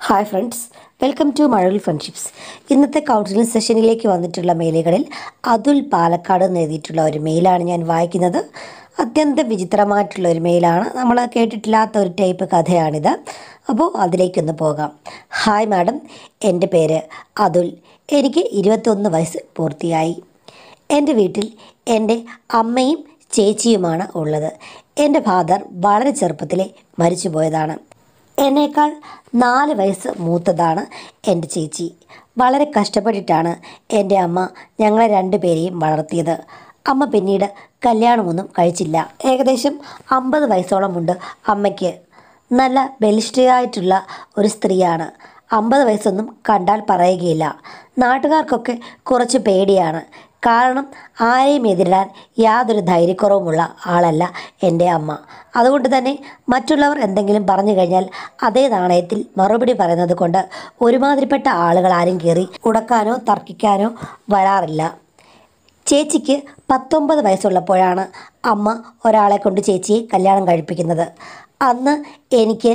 Hi friends, welcome to Mazhavil friendships. ഇന്നത്തെ counselling സെഷനിലേക്ക് വന്നിട്ടുള്ള മെയിലുകളിൽ അതുൽ പാലക്കാട് എന്ന് എഴുതിയിട്ടുള്ള ഒരു മെയിലാണ് ഞാൻ വായിക്കുന്നത്. അത്യന്തം വിചിത്രമായിട്ടുള്ള ഒരു മെയിലാണ്. നമ്മൾ കേട്ടിട്ടില്ലാത്ത ഒരു ടൈപ്പ് കഥയാണിത്. അപ്പോൾ അതിലേക്കൊന്ന് പോകാം. ഹായ് മാഡം, എൻ്റെ പേര് അതുൽ. എനിക്ക് 21 വയസ്സ് പൂർത്തിയായി. എൻ്റെ വീട്ടിൽ എൻ്റെ അമ്മയും ചേച്ചിയുമാണ് ഉള്ളത്. എൻ്റെ ഫാദർ വളരെ ചെറുപ്പത്തിലെ മരിച്ചു പോയതാണ്. എന്നേക്കാൾ 4 വയസ്സ് മൂത്തതാണ് എൻ്റെ ചേച്ചി. വളരെ കഷ്ടപ്പെട്ടിട്ടാണ് എൻ്റെ അമ്മ ഞങ്ങളെ രണ്ടുപേരെയും വളർത്തിയത്. അമ്മ പിന്നീട് കല്യാണമൊന്നും കഴിച്ചില്ല. ഏകദേശം 50 വയസ്സോളമുണ്ട് അമ്മയ്ക്ക്. നല്ല ബലിഷ്ഠയായിട്ടുള്ള ഒരു സ്ത്രീയാണ്. 50 വയസ്സൊന്നും കണ്ടാൽ പറയുകയില്ല. നാട്ടുകാർക്കൊക്കെ കുറച്ച് പേടിയാണ്. കാരണം ആരെയും എതിരിടാൻ യാതൊരു ധൈര്യക്കുറവുമുള്ള ആളല്ല എൻ്റെ അമ്മ. അതുകൊണ്ട് തന്നെ മറ്റുള്ളവർ എന്തെങ്കിലും പറഞ്ഞു കഴിഞ്ഞാൽ അതേ നാണയത്തിൽ മറുപടി പറയുന്നത് കൊണ്ട് ഒരുമാതിരിപ്പെട്ട ആളുകൾ ആരും കയറി ഉടക്കാനോ തർക്കിക്കാനോ വരാറില്ല. ചേച്ചിക്ക് 19 വയസ്സുള്ളപ്പോഴാണ് അമ്മ ഒരാളെ കൊണ്ട് ചേച്ചിയെ കല്യാണം കഴിപ്പിക്കുന്നത്. അന്ന് എനിക്ക്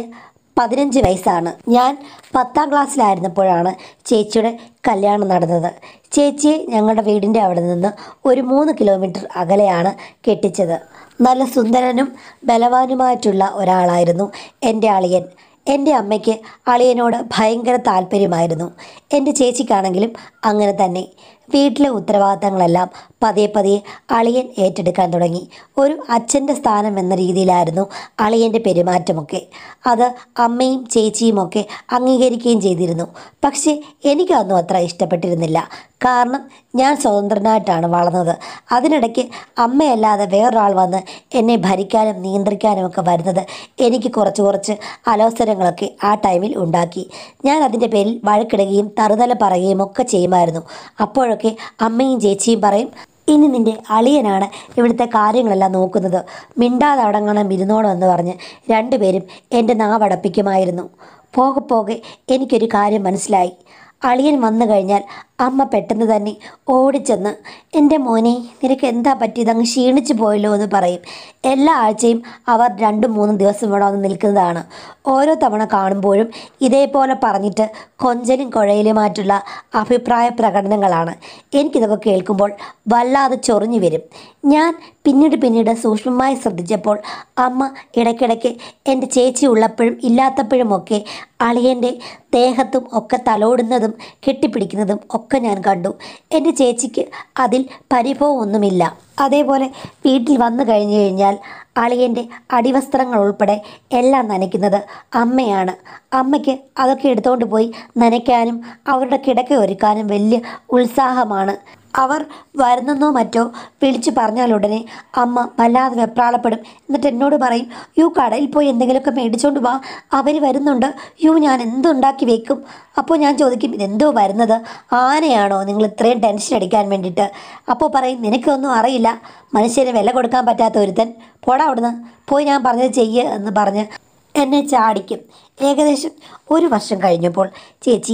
15 വയസ്സാണ്. ഞാൻ 10ാം ക്ലാസ്സിലായിരുന്നപ്പോഴാണ് ചേച്ചിയുടെ കല്യാണം നടന്നത്. ചേച്ചിയെ ഞങ്ങളുടെ വീടിൻ്റെ അവിടെ നിന്ന് ഒരു 3 കിലോമീറ്റർ അകലെയാണ് കെട്ടിച്ചത്. നല്ല സുന്ദരനും ബലവാനുമായിട്ടുള്ള ഒരാളായിരുന്നു എൻ്റെ അളിയൻ. എൻ്റെ അമ്മയ്ക്ക് അളിയനോട് ഭയങ്കര താല്പര്യമായിരുന്നു. എൻ്റെ ചേച്ചിക്കാണെങ്കിലും അങ്ങനെ തന്നെ. വീട്ടിലെ ഉത്തരവാദിത്തങ്ങളെല്ലാം പതിയെ പതിയെ അളിയൻ ഏറ്റെടുക്കാൻ തുടങ്ങി. ഒരു അച്ഛൻ്റെ സ്ഥാനം എന്ന രീതിയിലായിരുന്നു അളിയൻ്റെ പെരുമാറ്റമൊക്കെ. അത് അമ്മയും ചേച്ചിയുമൊക്കെ അംഗീകരിക്കുകയും ചെയ്തിരുന്നു. പക്ഷേ എനിക്കതൊന്നും അത്ര ഇഷ്ടപ്പെട്ടിരുന്നില്ല. കാരണം ഞാൻ സ്വതന്ത്രനായിട്ടാണ് വളർന്നത്. അതിനിടയ്ക്ക് അമ്മയല്ലാതെ വേറൊരാൾ വന്ന് എന്നെ ഭരിക്കാനും നിയന്ത്രിക്കാനും ഒക്കെ വരുന്നത് എനിക്ക് കുറച്ച് അലോസരങ്ങളൊക്കെ ആ ടൈമിൽ ഉണ്ടാക്കി. ഞാൻ അതിൻ്റെ പേരിൽ വഴക്കിടുകയും തറുതല പറയുകയും ഒക്കെ ചെയ്യുമായിരുന്നു. അപ്പോഴൊക്കെ അമ്മയും ചേച്ചിയും പറയും, ഇനി നിൻ്റെ അളിയനാണ് ഇവിടുത്തെ കാര്യങ്ങളെല്ലാം നോക്കുന്നത്, മിണ്ടാതെ അടങ്ങണം ഇരുന്നോണം എന്ന് പറഞ്ഞ് രണ്ടുപേരും എൻ്റെ നാവടപ്പിക്കുമായിരുന്നു. പോകെ പോകെ എനിക്കൊരു കാര്യം മനസ്സിലായി. അളിയൻ വന്നു കഴിഞ്ഞാൽ അമ്മ പെട്ടെന്ന് തന്നെ ഓടിച്ചെന്ന്, എൻ്റെ മോനെ നിനക്ക് എന്താ പറ്റിയത്, അങ്ങ് ക്ഷീണിച്ചു പോയല്ലോ എന്ന് പറയും. എല്ലാ ആഴ്ചയും അവർ 2-3 ദിവസം ഇവിടെ വന്ന് നിൽക്കുന്നതാണ്. ഓരോ തവണ കാണുമ്പോഴും ഇതേപോലെ പറഞ്ഞിട്ട് കൊഞ്ചലും കുഴയിലുമായിട്ടുള്ള അഭിപ്രായ പ്രകടനങ്ങളാണ്. എനിക്കിതൊക്കെ കേൾക്കുമ്പോൾ വല്ലാതെ ചൊറിഞ്ഞു വരും. ഞാൻ പിന്നീട് സൂക്ഷ്മമായി ശ്രദ്ധിച്ചപ്പോൾ അമ്മ ഇടയ്ക്കിടയ്ക്ക് എൻ്റെ ചേച്ചി ഉള്ളപ്പോഴും ഇല്ലാത്തപ്പോഴുമൊക്കെ അളിയൻ്റെ ദേഹത്തും ഒക്കെ തലോടുന്നതും കെട്ടിപ്പിടിക്കുന്നതും ഒക്കെ ഞാൻ കണ്ടു. എൻ്റെ ചേച്ചിക്ക് അതിൽ പരിഭവമൊന്നുമില്ല. അതേപോലെ വീട്ടിൽ വന്നു കഴിഞ്ഞാൽ അളിയൻ്റെ അടിവസ്ത്രങ്ങൾ ഉൾപ്പെടെ എല്ലാം നനയ്ക്കുന്നത് അമ്മയാണ്. അമ്മയ്ക്ക് അതൊക്കെ എടുത്തുകൊണ്ട് പോയി നനയ്ക്കാനും അവരുടെ കിടക്ക ഒരുക്കാനും വലിയ ഉത്സാഹമാണ്. അവർ വരുന്നെന്നോ മറ്റോ വിളിച്ചു പറഞ്ഞാൽ ഉടനെ അമ്മ വല്ലാതെ വെപ്രാളപ്പെടും. എന്നിട്ട് എന്നോട് പറയും, കടയിൽ പോയി എന്തെങ്കിലുമൊക്കെ മേടിച്ചുകൊണ്ട് വാ, അവർ വരുന്നുണ്ട്. ഞാൻ എന്തുണ്ടാക്കി വെക്കും. അപ്പോൾ ഞാൻ ചോദിക്കും, ഇതെന്തോ വരുന്നത്, ആനയാണോ നിങ്ങൾ ഇത്രയും ടെൻഷൻ അടിക്കാൻ വേണ്ടിയിട്ട്? അപ്പോൾ പറയും, നിനക്കൊന്നും അറിയില്ല, മനുഷ്യന് വില കൊടുക്കാൻ പറ്റാത്ത ഒരുത്തൻ, പോടാ അവിടുന്ന്, പോയി ഞാൻ പറഞ്ഞത് ചെയ്യ് എന്ന് പറഞ്ഞ് എന്നെ ചാടിക്കും. ഏകദേശം 1 വർഷം കഴിഞ്ഞപ്പോൾ ചേച്ചി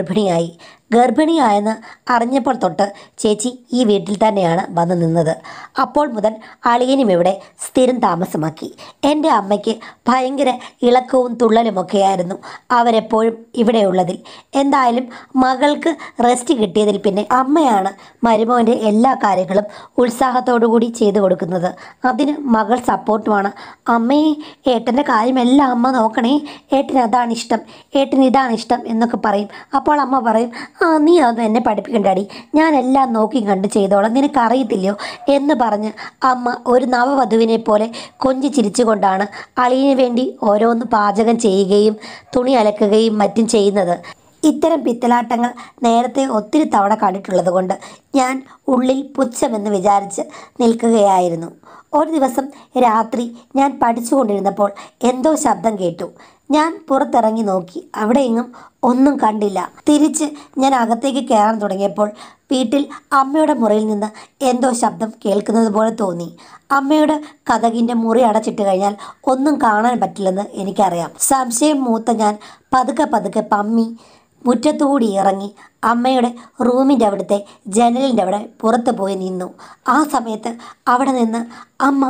ഗർഭിണിയായെന്ന് അറിഞ്ഞപ്പോൾ തൊട്ട് ചേച്ചി ഈ വീട്ടിൽ തന്നെയാണ് വന്നു നിന്നത്. അപ്പോൾ മുതൽ അളിയനും ഇവിടെ സ്ഥിരം താമസമാക്കി. എൻ്റെ അമ്മയ്ക്ക് ഭയങ്കര ഇളക്കവും തുള്ളലുമൊക്കെയായിരുന്നു അവരെപ്പോഴും ഇവിടെയുള്ളതിൽ. എന്തായാലും മകൾക്ക് റെസ്റ്റ് കിട്ടിയതിൽ പിന്നെ അമ്മയാണ് മരുമോൻ്റെ എല്ലാ കാര്യങ്ങളും ഉത്സാഹത്തോടു കൂടി ചെയ്തു കൊടുക്കുന്നത്. അതിന് മകൾ സപ്പോർട്ടുമാണ്. അമ്മയെ ഏട്ടൻ്റെ കാര്യമെല്ലാം അമ്മ നോക്കണേ, ഏട്ടന് അതാണ് ഇഷ്ടം, ഏട്ടന് ഇതാണ് ഇഷ്ടം എന്നൊക്കെ പറയും. അപ്പോൾ അമ്മ പറയും, നീ അതൊന്നും എന്നെ പഠിപ്പിക്കണ്ടാടി, ഞാനെല്ലാം നോക്കി കണ്ട് ചെയ്തോളാം, നിനക്കറിയത്തില്ലയോ എന്ന് പറഞ്ഞ് അമ്മ ഒരു നവവധുവിനെ പോലെ കൊഞ്ചി ചിരിച്ചുകൊണ്ടാണ് അളിയന് വേണ്ടി ഓരോന്ന് പാചകം ചെയ്യുകയും തുണി അലക്കുകയും മറ്റും ചെയ്യുന്നത്. ഇത്തരം പിത്തലാട്ടങ്ങൾ നേരത്തെ ഒത്തിരി തവണ കണ്ടിട്ടുള്ളത് കൊണ്ട് ഞാൻ ഉള്ളിൽ പുച്ഛമെന്ന് വിചാരിച്ച് നിൽക്കുകയായിരുന്നു. ഒരു ദിവസം രാത്രി ഞാൻ പഠിച്ചുകൊണ്ടിരുന്നപ്പോൾ എന്തോ ശബ്ദം കേട്ടു. ഞാൻ പുറത്തിറങ്ങി നോക്കി. അവിടെ എങ്ങും ഒന്നും കണ്ടില്ല. തിരിച്ച് ഞാൻ അകത്തേക്ക് കയറാൻ തുടങ്ങിയപ്പോൾ വീട്ടിൽ അമ്മയുടെ മുറിയിൽ നിന്ന് എന്തോ ശബ്ദം കേൾക്കുന്നത് പോലെ തോന്നി. അമ്മയുടെ കതകിൻ്റെ മുറി അടച്ചിട്ട് കഴിഞ്ഞാൽ ഒന്നും കാണാൻ പറ്റില്ലെന്ന് എനിക്കറിയാം. സംശയം മൂത്ത ഞാൻ പതുക്കെ പമ്മി മുറ്റത്തുകൂടി ഇറങ്ങി അമ്മയുടെ റൂമിൻ്റെ അവിടുത്തെ ജനലിൻ്റെ അവിടെ പുറത്ത് പോയി നിന്നു. ആ സമയത്ത് അവിടെ നിന്ന് അമ്മ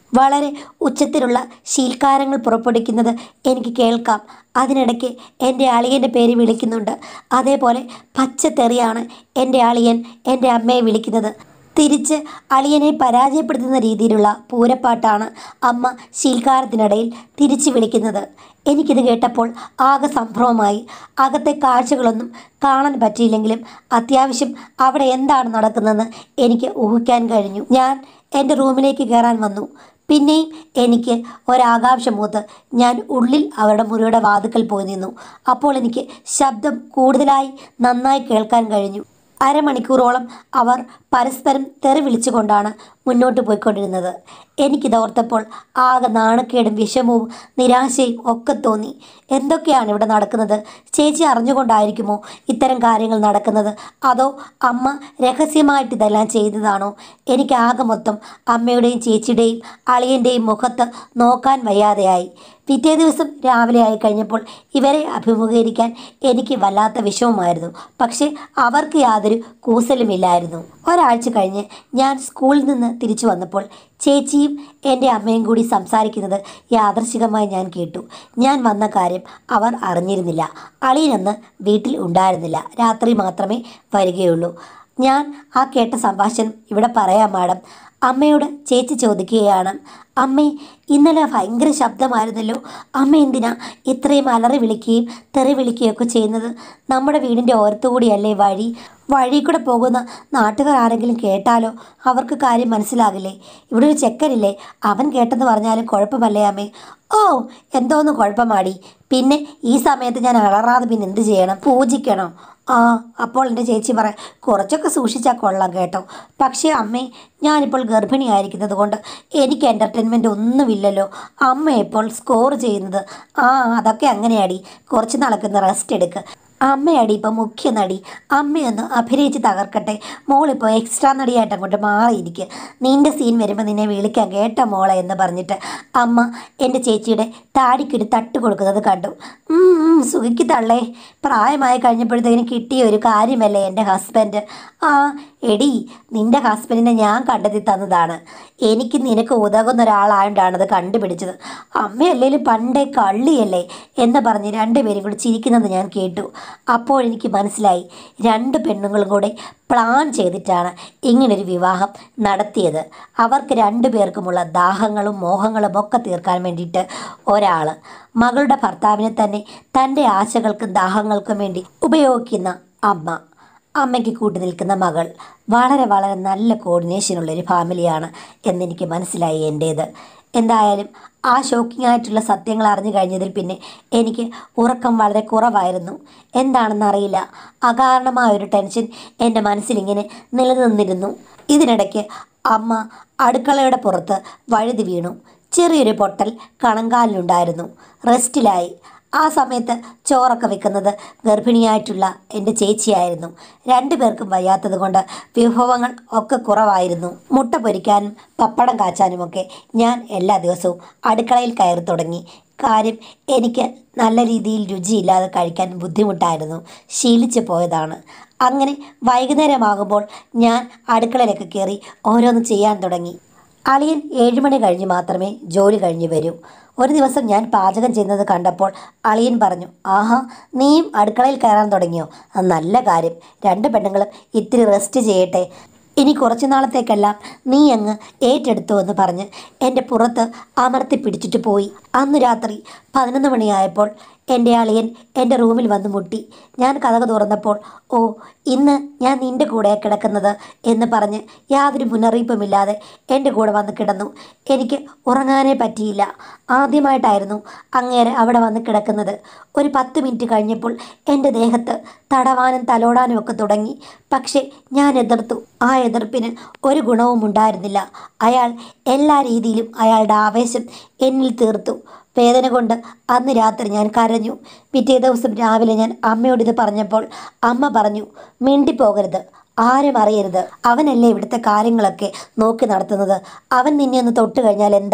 വളരെ ഉച്ചത്തിലുള്ള ശീൽക്കാരങ്ങൾ പുറപ്പെടുവിക്കുന്നത് എനിക്ക് കേൾക്കാം. അതിനിടയ്ക്ക് എൻ്റെ അളിയൻ്റെ പേര് വിളിക്കുന്നുണ്ട്. അതേപോലെ പച്ചത്തെറിയാണ് എൻ്റെ അളിയൻ എൻ്റെ അമ്മയെ വിളിക്കുന്നത്. തിരിച്ച് അളിയനെ പരാജയപ്പെടുത്തുന്ന രീതിയിലുള്ള പൂരപ്പാട്ടാണ് അമ്മ ശീൽക്കാരത്തിനിടയിൽ തിരിച്ചു വിളിക്കുന്നത്. എനിക്കിത് കേട്ടപ്പോൾ ആകെ സംഭ്രമമായി. അകത്തെ കാഴ്ചകളൊന്നും കാണാൻ പറ്റിയില്ലെങ്കിലും അത്യാവശ്യം അവിടെ എന്താണ് നടക്കുന്നതെന്ന് എനിക്ക് ഊഹിക്കാൻ കഴിഞ്ഞു. ഞാൻ എൻ്റെ റൂമിലേക്ക് കയറാൻ വന്നു. പിന്നെയും എനിക്ക് ഒരാകാംക്ഷ മൂത്ത് ഞാൻ ഉള്ളിൽ അവരുടെ മുറിയുടെ വാതിക്കൽ പോയി നിന്നു. അപ്പോൾ എനിക്ക് ശബ്ദം കൂടുതലായി നന്നായി കേൾക്കാൻ കഴിഞ്ഞു. അരമണിക്കൂറോളം അവർ പരസ്പരം തെറി വിളിച്ചുകൊണ്ടാണ് മുന്നോട്ട് പോയിക്കൊണ്ടിരുന്നത്. എനിക്കിതോർത്തപ്പോൾ ആകെ നാണക്കേടും വിഷമവും നിരാശയും ഒക്കെ തോന്നി. എന്തൊക്കെയാണ് ഇവിടെ നടക്കുന്നത്? ചേച്ചി അറിഞ്ഞുകൊണ്ടായിരിക്കുമോ ഇത്തരം കാര്യങ്ങൾ നടക്കുന്നത്? അതോ അമ്മ രഹസ്യമായിട്ട് ഇതെല്ലാം ചെയ്തതാണോ? എനിക്ക് ആകെ മൊത്തം അമ്മയുടെയും ചേച്ചിയുടെയും അളിയൻ്റെയും മുഖത്ത് നോക്കാൻ വയ്യാതെയായി. പിറ്റേ ദിവസം രാവിലെ ആയി കഴിഞ്ഞപ്പോൾ ഇവരെ അഭിമുഖീകരിക്കാൻ എനിക്ക് വല്ലാത്ത വിഷമമായിരുന്നു. പക്ഷേ അവർക്ക് യാതൊരു കൂസലുമില്ലായിരുന്നു. ഒരാഴ്ച കഴിഞ്ഞ് ഞാൻ സ്കൂളിൽ നിന്ന് തിരിച്ചു വന്നപ്പോൾ ചേച്ചിയും എൻ്റെ അമ്മയും കൂടി സംസാരിക്കുന്നത് യാദൃശ്ചികമായി ഞാൻ കേട്ടു. ഞാൻ വന്ന കാര്യം അവർ അറിഞ്ഞിരുന്നില്ല. അളിയനന്ന് വീട്ടിൽ ഉണ്ടായിരുന്നില്ല. രാത്രി മാത്രമേ വരികയുള്ളൂ. ഞാൻ ആ കേട്ട സംഭാഷണം ഇവിടെ പറയാം മാഡം. അമ്മയോട് ചേച്ചി ചോദിക്കുകയാണ്, അമ്മേ ഇന്നലെ ഭയങ്കര ശബ്ദമായിരുന്നല്ലോ, അമ്മ എന്തിനാ ഇത്രയും അലറി വിളിക്കുകയും തെറി വിളിക്കുകയൊക്കെ ചെയ്യുന്നത്? നമ്മുടെ വീടിൻ്റെ ഓരത്തുകൂടിയല്ലേ വഴി കൂടെ പോകുന്ന നാട്ടുകാർ ആരെങ്കിലും കേട്ടാലോ? അവർക്ക് കാര്യം മനസ്സിലാകില്ലേ? ഇവിടെ ഒരു ചെക്കനില്ലേ, അവൻ കേട്ടെന്ന് പറഞ്ഞാലും കുഴപ്പമല്ലേ അമ്മേ? ഓ, എന്തോന്ന് കുഴപ്പമാടി. പിന്നെ ഈ സമയത്ത് ഞാൻ അലറാതെ പിന്നെ എന്ത് ചെയ്യണം? പൂജിക്കണോ? ആ, അപ്പോൾ എൻ്റെ ചേച്ചി പറയാം, കുറച്ചൊക്കെ സൂക്ഷിച്ചാൽ കൊള്ളാം കേട്ടോ. പക്ഷേ അമ്മേ, ഞാനിപ്പോൾ ഗർഭിണിയായിരിക്കുന്നത് കൊണ്ട് എനിക്ക് എൻ്റർടൈൻമെൻറ്റ് ഒന്നുമില്ലല്ലോ. അമ്മ ഇപ്പോൾ സ്കോർ ചെയ്യുന്നത്. ആ, അതൊക്കെ അങ്ങനെയാടി. കുറച്ച് നാളൊക്കെ റെസ്റ്റ് എടുക്കുക. അമ്മയടി ഇപ്പം മുഖ്യ നടി. അമ്മയൊന്ന് അഭിനയിച്ച് തകർക്കട്ടെ. മോളിപ്പോൾ എക്സ്ട്രാ നടിയായിട്ട് അങ്ങോട്ട് മാറിയിരിക്കുക. നിൻ്റെ സീൻ വരുമ്പോൾ നിന്നെ വിളിക്കാൻ കേട്ടോ മോളെ എന്ന് പറഞ്ഞിട്ട് അമ്മ എൻ്റെ ചേച്ചിയുടെ താടിക്കൊരു തട്ട് കൊടുക്കുന്നത് കണ്ടു. സുഖിക്ക് തള്ളേ, പ്രായമായി കഴിഞ്ഞപ്പോഴത്തേക്കിനും കിട്ടിയ ഒരു കാര്യമല്ലേ എൻ്റെ ഹസ്ബൻഡ്. ആ എടി, നിൻ്റെ ഹസ്ബൻഡിനെ ഞാൻ കണ്ടെത്തി തന്നതാണ്. എനിക്ക് നിനക്ക് ഉതകുന്ന ഒരാളായോണ്ടാണ് അത് കണ്ടുപിടിച്ചത്. അമ്മയല്ലേലും പണ്ടേ കള്ളിയല്ലേ എന്ന് പറഞ്ഞ് രണ്ടുപേരും കൂടി ചിരിക്കുന്നത് ഞാൻ കേട്ടു. അപ്പോഴെനിക്ക് മനസ്സിലായി, രണ്ട് പെണ്ണുങ്ങളും കൂടെ പ്ലാൻ ചെയ്തിട്ടാണ് ഇങ്ങനൊരു വിവാഹം നടത്തിയത്. അവർക്ക് രണ്ടുപേർക്കുമുള്ള ദാഹങ്ങളും മോഹങ്ങളും ഒക്കെ തീർക്കാൻ വേണ്ടിയിട്ട് ഒരാൾ മകളുടെ ഭർത്താവിനെ തന്നെ തൻ്റെ ആശകൾക്കും ദാഹങ്ങൾക്കും വേണ്ടി ഉപയോഗിക്കുന്ന അമ്മയ്ക്ക് കൂട്ടി നിൽക്കുന്ന മകൾ. വളരെ വളരെ നല്ല കോർഡിനേഷനുള്ളൊരു ഫാമിലിയാണ് എന്നെനിക്ക് മനസ്സിലായി എൻ്റേത്. എന്തായാലും ആ ഷോക്കിംഗ് ആയിട്ടുള്ള സത്യങ്ങൾ അറിഞ്ഞു കഴിഞ്ഞതിൽ പിന്നെ എനിക്ക് ഉറക്കം വളരെ കുറവായിരുന്നു. എന്താണെന്നറിയില്ല, അകാരണമായൊരു ടെൻഷൻ എൻ്റെ മനസ്സിലിങ്ങനെ നിലനിന്നിരുന്നു. ഇതിനിടയ്ക്ക് അമ്മ അടുക്കളയുടെ പുറത്ത് വഴുതി വീണു. ചെറിയൊരു പൊട്ടൽ കണങ്കാലിനുണ്ടായിരുന്നു. റെസ്റ്റിലായി. ആ സമയത്ത് ചോറൊക്കെ വെക്കുന്നത് ഗർഭിണിയായിട്ടുള്ള എൻ്റെ ചേച്ചിയായിരുന്നു. രണ്ടുപേർക്കും വയ്യാത്തത് കൊണ്ട് വിഭവങ്ങൾ ഒക്കെ കുറവായിരുന്നു. മുട്ട പൊരിക്കാനും പപ്പടം കാച്ചാനുമൊക്കെ ഞാൻ എല്ലാ ദിവസവും അടുക്കളയിൽ കയറി തുടങ്ങി. കാര്യം എനിക്ക് നല്ല രീതിയിൽ രുചിയില്ലാതെ കഴിക്കാൻ ബുദ്ധിമുട്ടായിരുന്നു. ശീലിച്ചു പോയതാണ്. അങ്ങനെ വൈകുന്നേരമാകുമ്പോൾ ഞാൻ അടുക്കളയിലൊക്കെ കയറി ഓരോന്ന് ചെയ്യാൻ തുടങ്ങി. അളിയൻ 7 മണി കഴിഞ്ഞ് മാത്രമേ ജോലി കഴിഞ്ഞ് വരൂ. ഒരു ദിവസം ഞാൻ പാചകം ചെയ്യുന്നത് കണ്ടപ്പോൾ അളിയൻ പറഞ്ഞു, ആഹാ, നീയും അടുക്കളയിൽ കയറാൻ തുടങ്ങിയോ? നല്ല കാര്യം. രണ്ട് പെണ്ണുങ്ങളും ഇത്തിരി റെസ്റ്റ് ചെയ്യട്ടെ. ഇനി കുറച്ചു നാളത്തേക്കെല്ലാം നീ അങ്ങ് ഏറ്റെടുത്തു എന്ന് പറഞ്ഞ് എൻ്റെ പുറത്ത് അമർത്തി പിടിച്ചിട്ട് പോയി. അന്ന് രാത്രി 11 മണിയായപ്പോൾ എൻ്റെ അളിയൻ എൻ്റെ റൂമിൽ വന്ന് മുട്ടി. ഞാൻ കതക് തുറന്നപ്പോൾ, ഓ, ഇന്ന് ഞാൻ നിൻ്റെ കൂടെ കിടക്കുന്നത് എന്ന് പറഞ്ഞ് യാതൊരു മുന്നറിയിപ്പുമില്ലാതെ എൻ്റെ കൂടെ വന്ന് കിടന്നു. എനിക്ക് ഉറങ്ങാനേ പറ്റിയില്ല. ആദ്യമായിട്ടായിരുന്നു അങ്ങേരെ അവിടെ വന്ന് കിടക്കുന്നത്. ഒരു 10 മിനിറ്റ് കഴിഞ്ഞപ്പോൾ എൻ്റെ ദേഹത്ത് തടവാനും തലോടാനും ഒക്കെ തുടങ്ങി. പക്ഷേ ഞാൻ എതിർത്തു. ആ എതിർപ്പിന് ഒരു ഗുണവും ഉണ്ടായിരുന്നില്ല. അയാൾ എല്ലാ രീതിയിലും അയാളുടെ ആവേശം എന്നിൽ തീർത്തു. വേദന കൊണ്ട് അന്ന് രാത്രി ഞാൻ കരഞ്ഞു. പിറ്റേ ദിവസം രാവിലെ ഞാൻ അമ്മയോട് ഇത് പറഞ്ഞപ്പോൾ അമ്മ പറഞ്ഞു, മിണ്ടിപ്പോകരുത്, ആരും അറിയരുത്. അവനല്ലേ ഇവിടുത്തെ കാര്യങ്ങളൊക്കെ നോക്കി നടത്തുന്നത്. അവൻ നിന്നെ ഒന്ന് തൊട്ട് കഴിഞ്ഞാൽ എന്താ?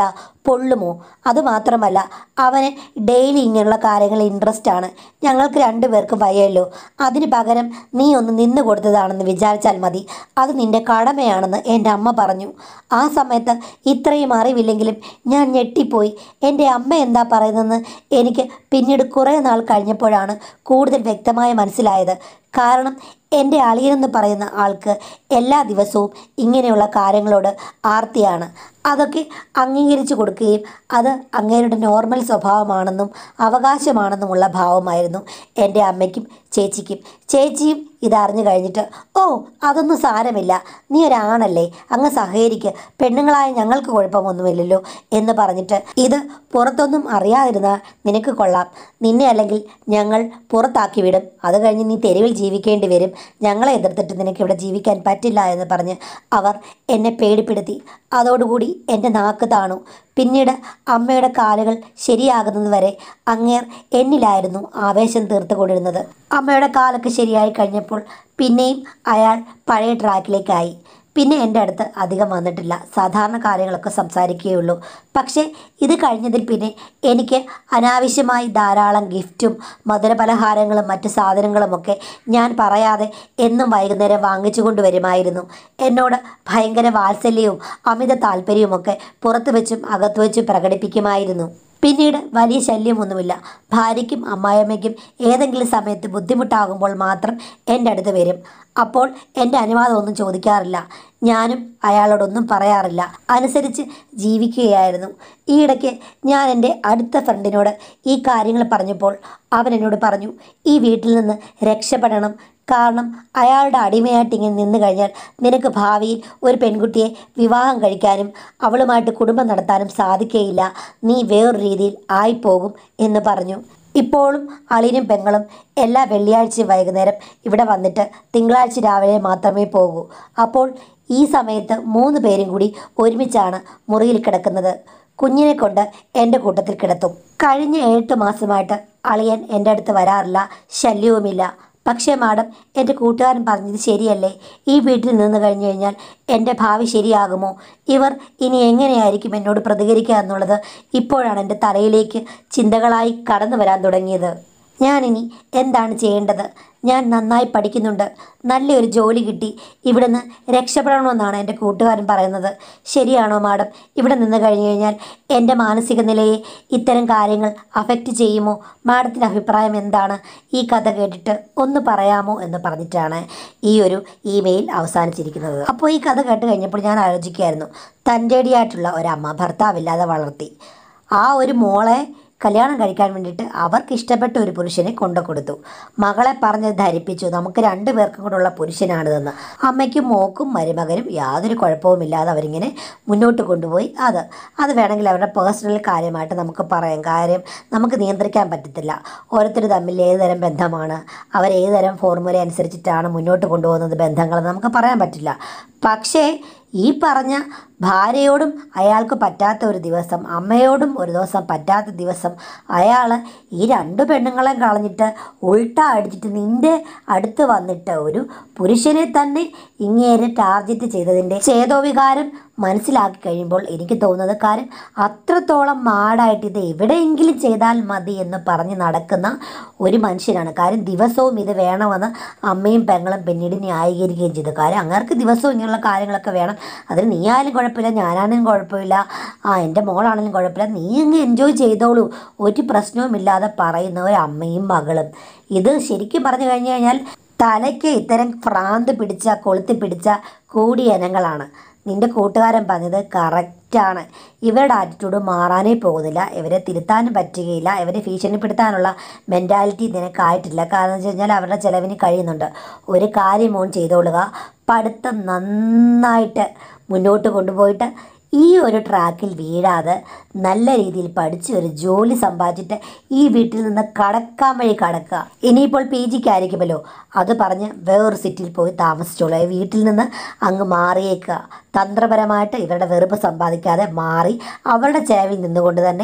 പൊള്ളുമോ? അതുമാത്രമല്ല, അവന് ഡെയിലി ഇങ്ങനെയുള്ള കാര്യങ്ങളിൽ ഇൻട്രസ്റ്റ് ആണ്. ഞങ്ങൾക്ക് രണ്ടുപേർക്കും വയ്യല്ലോ. അതിന് പകരം നീ ഒന്ന് നിന്ന് കൊടുത്തതാണെന്ന് വിചാരിച്ചാൽ മതി. അത് നിന്റെ കടമയാണെന്ന് എൻ്റെ അമ്മ പറഞ്ഞു. ആ സമയത്ത് ഇത്രയും അറിവില്ലെങ്കിലും ഞാൻ ഞെട്ടിപ്പോയി. എൻ്റെ അമ്മ എന്താ പറയുന്നതെന്ന് എനിക്ക് പിന്നീട് കുറേ നാൾ കഴിഞ്ഞപ്പോഴാണ് കൂടുതൽ വ്യക്തമായി മനസ്സിലായത്. കാരണം എൻ്റെ അളിയനെന്ന് പറയുന്ന ആൾക്ക് എല്ലാ ദിവസവും ഇങ്ങനെയുള്ള കാര്യങ്ങളോട് ആർത്തിയാണ്. അതൊക്കെ അംഗീകരിച്ചു കൊടുക്കുകയും അത് അങ്ങേരുടെ നോർമൽ സ്വഭാവമാണെന്നും അവകാശമാണെന്നുമുള്ള ഭാവമായിരുന്നു എൻ്റെ അമ്മയ്ക്കും ചേച്ചിക്കും. ചേച്ചിയും ഇതറിഞ്ഞു കഴിഞ്ഞിട്ട്, ഓ അതൊന്നും സാരമില്ല, നീ ഒരാണല്ലേ, അങ്ങ് സഹകരിക്ക്, പെണ്ണുങ്ങളായ ഞങ്ങൾക്ക് കുഴപ്പമൊന്നുമില്ലല്ലോ എന്ന് പറഞ്ഞിട്ട്, ഇത് പുറത്തൊന്നും അറിയാതിരുന്നാൽ നിനക്ക് കൊള്ളാം, നിന്നെ അല്ലെങ്കിൽ ഞങ്ങൾ പുറത്താക്കി വിടും, അത് കഴിഞ്ഞ് നീ തെരുവിൽ ജീവിക്കേണ്ടി വരും, ഞങ്ങളെ എതിർത്തിട്ട് നിനക്ക് ഇവിടെ ജീവിക്കാൻ പറ്റില്ല എന്ന് പറഞ്ഞ് അവർ എന്നെ പേടിപ്പെടുത്തി. അതോടുകൂടി എൻ്റെ നാക്ക് താണു. പിന്നീട് അമ്മയുടെ കാലുകൾ ശരിയാകുന്നത് വരെ അങ്ങേർ എന്നിലായിരുന്നു ആവേശം തീർത്തുകൊണ്ടിരുന്നത്. അമ്മയുടെ കാലൊക്കെ ശരിയായി കഴിഞ്ഞപ്പോൾ പിന്നെയും അയാൾ പഴയ ട്രാക്കിലേക്കായി. പിന്നെ എൻ്റെ അടുത്ത് അധികം വന്നിട്ടില്ല. സാധാരണ കാര്യങ്ങളൊക്കെ സംസാരിക്കുകയുള്ളൂ. പക്ഷേ ഇത് കഴിഞ്ഞതിൽ പിന്നെ എനിക്ക് അനാവശ്യമായി ധാരാളം ഗിഫ്റ്റും മധുരപലഹാരങ്ങളും മറ്റു സാധനങ്ങളുമൊക്കെ ഞാൻ പറയാതെ എന്നും വൈകുന്നേരം വാങ്ങിച്ചു കൊണ്ടുവരുമായിരുന്നു. എന്നോട് ഭയങ്കര വാത്സല്യവും അമിത താല്പര്യവുമൊക്കെ പുറത്തു വെച്ചും അകത്തു വെച്ചും പ്രകടിപ്പിക്കുമായിരുന്നു. പിന്നീട് വലിയ ശല്യമൊന്നുമില്ല. ഭാര്യയ്ക്കും അമ്മായിയമ്മയ്ക്കും ഏതെങ്കിലും സമയത്ത് ബുദ്ധിമുട്ടാകുമ്പോൾ മാത്രം എൻ്റെ അടുത്ത് വരും. അപ്പോൾ എൻ്റെ അനുവാദമൊന്നും ചോദിക്കാറില്ല. ഞാനും അയാളോടൊന്നും പറയാറില്ല. അനുസരിച്ച് ജീവിക്കുകയായിരുന്നു. ഈയിടയ്ക്ക് ഞാൻ എൻ്റെ അടുത്ത ഫ്രണ്ടിനോട് ഈ കാര്യങ്ങൾ പറഞ്ഞപ്പോൾ അവൻ എന്നോട് പറഞ്ഞു, ഈ വീട്ടിൽ നിന്ന് രക്ഷപ്പെടണം. കാരണം അയാളുടെ അടിമയായിട്ട് ഇങ്ങനെ നിന്ന് കഴിഞ്ഞാൽ നിനക്ക് ഭാവിയിൽ ഒരു പെൺകുട്ടിയെ വിവാഹം കഴിക്കാനും അവളുമായിട്ട് കുടുംബം നടത്താനും സാധിക്കുകയില്ല. നീ വേറൊരു രീതിയിൽ ആയിപ്പോകും എന്ന് പറഞ്ഞു. ഇപ്പോഴും അളിയനും പെങ്ങളും എല്ലാ വെള്ളിയാഴ്ചയും വൈകുന്നേരം ഇവിടെ വന്നിട്ട് തിങ്കളാഴ്ച രാവിലെ മാത്രമേ പോകൂ. അപ്പോൾ ഈ സമയത്ത് 3 പേരും കൂടി ഒരുമിച്ചാണ് മുറിയിൽ കിടക്കുന്നത്. കുഞ്ഞിനെ കൊണ്ട് എൻ്റെ കൂട്ടത്തിൽ കിടത്തും. കഴിഞ്ഞ 8 മാസമായിട്ട് അളിയൻ എൻ്റെ അടുത്ത് വരാറില്ല, ശല്യവുമില്ല. പക്ഷേ മാഡം, എൻ്റെ കൂട്ടുകാരൻ പറഞ്ഞത് ശരിയല്ലേ? ഈ വീട്ടിൽ നിന്ന് കഴിഞ്ഞു കഴിഞ്ഞാൽ എൻ്റെ ഭാവി ശരിയാകുമോ? ഇവർ ഇനി എങ്ങനെയായിരിക്കും എന്നോട് പ്രതികരിക്കുക എന്നുള്ളത് ഇപ്പോഴാണ് എൻ്റെ തലയിലേക്ക് ചിന്തകളായി കടന്നു വരാൻ തുടങ്ങിയത്. ഞാനിനി എന്താണ് ചെയ്യേണ്ടത്? ഞാൻ നന്നായി പഠിക്കുന്നുണ്ട്, നല്ലൊരു ജോലി കിട്ടി, ഇവിടുന്ന് രക്ഷപ്പെടണമെന്നാണ് എൻ്റെ കൂട്ടുകാരൻ പറയുന്നത്. ശരിയാണോ മാഡം? ഇവിടെ നിന്ന് കഴിഞ്ഞു കഴിഞ്ഞാൽ എൻ്റെ മാനസിക നിലയെ ഇത്തരം കാര്യങ്ങൾ അഫക്റ്റ് ചെയ്യുമോ? മാഡത്തിൻ്റെ അഭിപ്രായം എന്താണ്? ഈ കഥ കേട്ടിട്ട് ഒന്ന് പറയാമോ എന്ന് പറഞ്ഞിട്ടാണ് ഈ ഒരു ഇമെയിൽ അവസാനിച്ചിരിക്കുന്നത്. അപ്പോൾ ഈ കഥ കേട്ട് കഴിഞ്ഞപ്പോൾ ഞാൻ ആലോചിക്കുകയായിരുന്നു, തൻ്റെടിയായിട്ടുള്ള ഒരമ്മ ഭർത്താവില്ലാതെ വളർത്തി. ആ ഒരു മോളെ കല്യാണം കഴിക്കാൻ വേണ്ടിയിട്ട് അവർക്ക് ഇഷ്ടപ്പെട്ട ഒരു പുരുഷനെ കൊണ്ടു കൊടുത്തു. മകളെ പറഞ്ഞ് ധരിപ്പിച്ചു നമുക്ക് 2 പേർക്കും കൂടെയുള്ള പുരുഷനാണിതെന്ന്. അമ്മയ്ക്കും മോക്കും മരുമകനും യാതൊരു കുഴപ്പവുമില്ലാതെ അവരിങ്ങനെ മുന്നോട്ട് കൊണ്ടുപോയി. അത് വേണമെങ്കിൽ അവരുടെ പേഴ്സണൽ കാര്യമായിട്ട് നമുക്ക് പറയാം. കാര്യം നമുക്ക് നിയന്ത്രിക്കാൻ പറ്റത്തില്ല. ഓരോരുത്തർ തമ്മിൽ ഏതുതരം ബന്ധമാണ്, അവർ ഏതുതരം ഫോർമുല അനുസരിച്ചിട്ടാണ് മുന്നോട്ട് കൊണ്ടുപോകുന്നത് ബന്ധങ്ങളെന്ന് നമുക്ക് പറയാൻ പറ്റില്ല. പക്ഷേ ഈ പറഞ്ഞ ഭാര്യയോടും അയാൾക്ക് പറ്റാത്ത ഒരു ദിവസം, അമ്മയോടും ഒരു ദിവസം പറ്റാത്ത ദിവസം, അയാൾ ഈ 2 പെണ്ണുങ്ങളെ കളഞ്ഞിട്ട് ഉൾട്ട അടിച്ചിട്ട് നിൻ്റെ അടുത്ത് വന്നിട്ട് ഒരു പുരുഷനെ തന്നെ ഇങ്ങേരെ ടാർഗറ്റ് ചെയ്തതിൻ്റെ ചേതോവികാരം മനസ്സിലാക്കി കഴിയുമ്പോൾ എനിക്ക് തോന്നുന്നത്, കാര്യം അത്രത്തോളം മാടായിട്ട് ഇത് എവിടെയെങ്കിലും ചെയ്താൽ മതി എന്ന് പറഞ്ഞ് നടക്കുന്ന ഒരു മനുഷ്യനാണ്. കാര്യം ദിവസവും ഇത് വേണമെന്ന് അമ്മയും പെങ്ങളും പിന്നീട് ന്യായീകരിക്കുകയും ചെയ്തു. കാര്യം അങ്ങർക്ക് ദിവസവും ഇങ്ങനെയുള്ള കാര്യങ്ങളൊക്കെ വേണം. അതിന് നീ ആയാലും കുഴപ്പമില്ല, ഞാനാണെങ്കിലും കുഴപ്പമില്ല, എൻ്റെ മോളാണെങ്കിലും കുഴപ്പമില്ല, നീ അങ്ങ് എൻജോയ് ചെയ്തോളൂ, ഒരു പ്രശ്നവുമില്ലാതെ പറയുന്ന ഒരു അമ്മയും മകളും. ഇത് ശരിക്കും പറഞ്ഞു കഴിഞ്ഞു കഴിഞ്ഞാൽ തലയ്ക്ക് ഇത്തരം ഭ്രാന്ത് പിടിച്ച കൊളുത്തി പിടിച്ച കൂടിയ ഇനങ്ങളാണ്. നിൻ്റെ കൂട്ടുകാരൻ പറഞ്ഞത് കറക്റ്റാണ്. ഇവരുടെ ആറ്റിറ്റ്യൂഡ് മാറാനേ പോകുന്നില്ല. ഇവരെ തിരുത്താനും പറ്റുകയില്ല. ഇവരെ ഭീഷണിപ്പെടുത്താനുള്ള മെൻറ്റാലിറ്റി നിനക്കായിട്ടില്ല. കാരണം എന്ന് വെച്ച് കഴിഞ്ഞാൽ അവരുടെ ചിലവിന് കഴിയുന്നുണ്ട്. ഒരു കാര്യം ഓൺ ചെയ്തോളുക, പഠിത്തം നന്നായിട്ട് മുന്നോട്ട് കൊണ്ടുപോയിട്ട് ഈ ഒരു ട്രാക്കിൽ വീഴാതെ നല്ല രീതിയിൽ പഠിച്ച് ഒരു ജോലി സമ്പാദിച്ചിട്ട് ഈ വീട്ടിൽ നിന്ന് കടക്കാൻ വഴി കടക്കുക. ഇനിയിപ്പോൾ PGക്ക് ആയിരിക്കുമല്ലോ, അത് പറഞ്ഞ് വേറൊരു സിറ്റിയിൽ പോയി താമസിച്ചോളൂ. വീട്ടിൽ നിന്ന് അങ്ങ് മാറിയേക്കുക. തന്ത്രപരമായിട്ട് ഇവരുടെ വെറുപ്പ് സമ്പാദിക്കാതെ മാറി അവരുടെ ചെലവിൽ നിന്നുകൊണ്ട് തന്നെ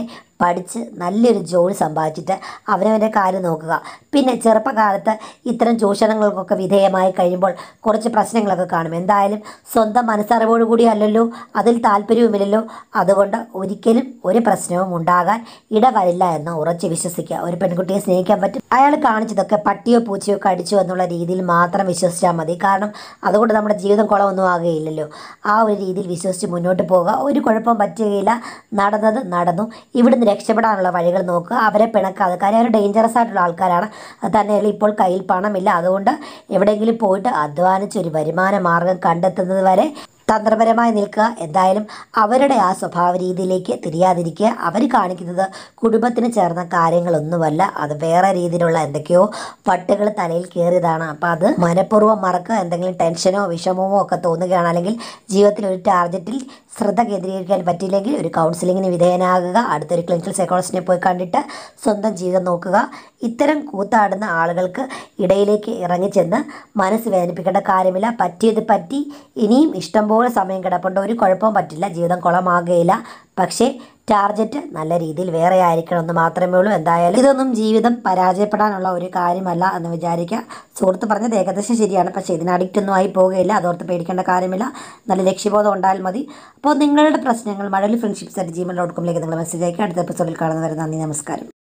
പഠിച്ച് നല്ലൊരു ജോലി സമ്പാദിച്ചിട്ട് അവനവൻ്റെ കാര്യം നോക്കുക. പിന്നെ ചെറുപ്പകാലത്ത് ഇത്തരം ചൂഷണങ്ങൾക്കൊക്കെ വിധേയമായി കഴിയുമ്പോൾ കുറച്ച് പ്രശ്നങ്ങളൊക്കെ കാണും. എന്തായാലും സ്വന്തം മനസ്സറിവോടു കൂടി അല്ലല്ലോ, അതിൽ താല്പര്യവുമില്ലല്ലോ. അതുകൊണ്ട് ഒരിക്കലും ഒരു പ്രശ്നവും ഉണ്ടാകാൻ ഇടവരില്ല എന്ന് ഉറച്ച് വിശ്വസിക്കുക. ഒരു പെൺകുട്ടിയെ സ്നേഹിക്കാൻ പറ്റും. അയാൾ കാണിച്ചതൊക്കെ പട്ടിയോ പൂച്ചയോ കടിച്ചു എന്നുള്ള രീതിയിൽ മാത്രം വിശ്വസിച്ചാൽ മതി. കാരണം അതുകൊണ്ട് നമ്മുടെ ജീവിതം കുളമൊന്നും ആകുകയില്ലല്ലോ. ആ ഒരു രീതിയിൽ വിശ്വസിച്ച് മുന്നോട്ട് പോകുക. ഒരു കുഴപ്പം പറ്റുകയില്ല. നടന്നത് നടന്നു. ഇവിടുന്ന് രക്ഷപ്പെടാനുള്ള വഴികൾ നോക്കുക. അവരെ പിണക്കാതെ. കാര്യം അവർ ഡേഞ്ചറസ് ആയിട്ടുള്ള ആൾക്കാരാണ്. തന്നെയല്ല ഇപ്പോൾ കയ്യിൽ പണമില്ല. അതുകൊണ്ട് എവിടെയെങ്കിലും പോയിട്ട് അധ്വാനിച്ച് ഒരു വരുമാന മാർഗം കണ്ടെത്തുന്നത് വരെ തന്ത്രപരമായി നിൽക്കുക. എന്തായാലും അവരുടെ ആ സ്വഭാവ രീതിയിലേക്ക് തിരിയാതിരിക്കുക. അവർ കാണിക്കുന്നത് കുടുംബത്തിന് ചേർന്ന കാര്യങ്ങളൊന്നുമല്ല, അത് വേറെ രീതിയിലുള്ള എന്തൊക്കെയോ പട്ടുകൾ തലയിൽ കയറിയതാണ്. അപ്പം അത് മനഃപൂർവ്വം മറക്കുക. എന്തെങ്കിലും ടെൻഷനോ വിഷമമോ ഒക്കെ തോന്നുകയാണ്, അല്ലെങ്കിൽ ജീവിതത്തിൽ ഒരു ടാർഗറ്റിൽ ശ്രദ്ധ കേന്ദ്രീകരിക്കാൻ പറ്റിയില്ലെങ്കിൽ ഒരു കൗൺസിലിങ്ങിന് വിധേയനാകുക. അടുത്തൊരു ക്ലിനിക്കൽ സൈക്കോളജിസ്റ്റിനെ പോയി കണ്ടിട്ട് സ്വന്തം ജീവിതം നോക്കുക. ഇത്തരം കൂത്താടുന്ന ആളുകൾക്ക് ഇടയിലേക്ക് ഇറങ്ങിച്ചെന്ന് മനസ്സ് വേദനിപ്പിക്കേണ്ട കാര്യമില്ല. പറ്റിയത് പറ്റി, ഇനിയും ഇഷ്ടംപോലെ സമയം കിടപ്പുണ്ട്. ഒരു കുഴപ്പവും പറ്റില്ല. ജീവിതം കുളമാകുകയില്ല. പക്ഷേ ടാർഗറ്റ് നല്ല രീതിയിൽ വേറെ ആയിരിക്കണമെന്ന് മാത്രമേ ഉള്ളൂ. എന്തായാലും ഇതൊന്നും ജീവിതം പരാജയപ്പെടാനുള്ള ഒരു കാര്യമല്ല എന്ന് വിചാരിക്കുക. സുഹൃത്ത് പറഞ്ഞത് ഏകദേശം ശരിയാണ്. പക്ഷേ ഇതിന് അഡിക്റ്റൊന്നും ആയി പോവുകയില്ല. അതോർത്ത് പേടിക്കേണ്ട കാര്യമില്ല. നല്ല ലക്ഷ്യബോധം ഉണ്ടായാൽ മതി. അപ്പോൾ നിങ്ങളുടെ പ്രശ്നങ്ങൾ മഴവിൽ friendships@gmail.com നിങ്ങൾ മെസ്സേജ് അയക്കുക. അടുത്ത എപ്പിസോഡിൽ കാണുന്നവരെ നന്ദി, നമസ്കാരം.